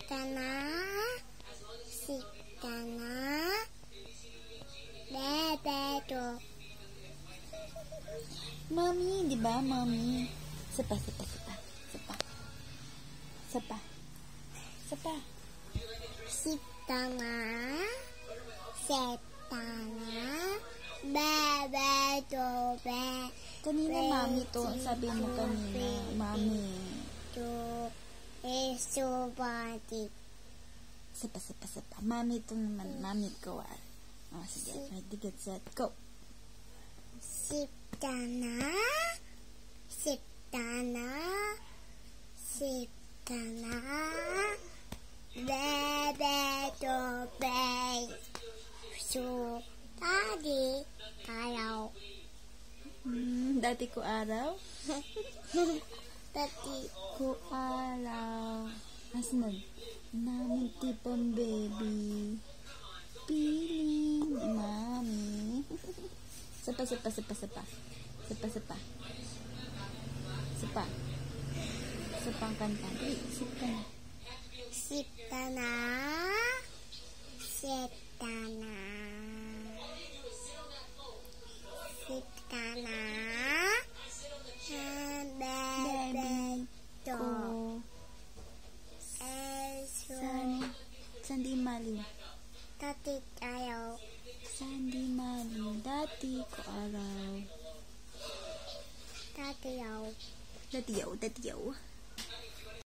Sikana, sikana, bebeto. Mami, di ba, mami? Sapa. Sikana, setana, bebeto, Kanina mami to, sabi mo kanina, mami. Esubati. Sapa. Mami to naman, mami ko. Oh, sige, ready, get, set, go. Sikana, bebeto, so, tadi, kalau. Dati ko araw? Tadi, Ko araw. Asunod. Namin tipong baby. Piling mami. Sapa. Sapang kanta. Sip ka na. sikana, setana, bebeto, Sandi mali. tadi, kalau. Sandi mali. Dati ko araw. Tadi, Dati yaw.